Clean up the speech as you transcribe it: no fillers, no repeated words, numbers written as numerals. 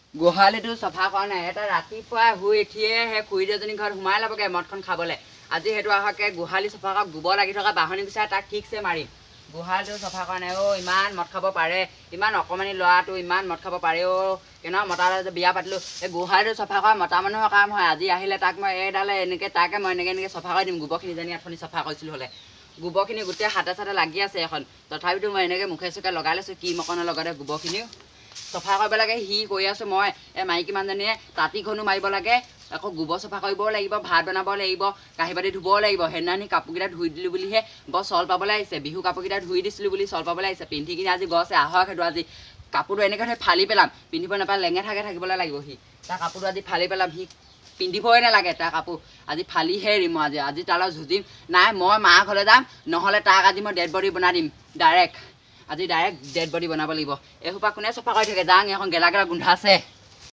গোহালিটো চফা কৰা নাই এটা ৰাতিপুৱা শুই উঠিয়ে সেই খুৰীদেউজনী ঘৰত সোমাই ল'বগৈ মদখন খাবলৈ আজি সেইটো আহকে গোহালি চফা কৰা গোবৰ লাগি থকা বাহনি বিচাৰে তাক ঠিকছে মাৰিম গোহালিটো চফা কৰা নাই ইমান মদ খাব পাৰে ইমান অকণমানি ল'ৰাটো ইমান মদ খাব পাৰে কেনেকুৱা মতা যে বিয়া পাতিলোঁ এই গোহালিটো চফা কৰা মতা মানুহৰ কাম হয় আজি আহিলে তাক মই এইডালে এনেকৈ তাকে মই এনেকৈ চফা কৰি দিম গোবৰখিনি জানি অথনি চফা কৰিছিলোঁ হ'লে গোবৰখিনি গোটেই হাতে চাতে লাগি আছে এখন তথাপিতো মই এনেকৈ মুখে চুকে লগাই লৈছোঁ কি মকনৰ লগতে গোবৰখিনিও চফা কৰিব লাগে সি কৈ আছোঁ মই এই মাইকী মানুহজনীয়ে তাঁতিখনো মাৰিব লাগে আকৌ গোবৰ চফা কৰিবও লাগিব ভাত বনাব লাগিব কাঁহী বাতি ধুবও লাগিব সেইদিনাখনি কাপোৰকেইটা ধুই দিলোঁ বুলিহে বৰ চল পাবলৈ আহিছে বিহু কাপোৰকেইটা ধুই দিছিলোঁ বুলি চল পাবলৈ আহিছে পিন্ধি কিনি আজি গছে আহক সেইটো আজি কাপোৰটো এনেকৈ থৈ ফালি পেলাম পিন্ধিব নাপায় লেঙে থাকে থাকিবলৈ লাগিব সি তাৰ কাপোৰটো আজি ফালি পেলাম সি পিন্ধিবই নালাগে তাৰ কাপোৰ আজি ফালিহে এৰিম মই আজি তালৈ যুঁজিম নাই মই মাৰ ঘৰলৈ যাম নহ'লে তাক আজি মই ডেড বডি বনাই দিম ডাইৰেক্ট আজি ডাইৰেক্ট ডেড বডি বনাব লাগিব এইসোপা কোনে চফা কৰি থাকে যাওঁ এখন গেলা গেলা গোন্ধাইছে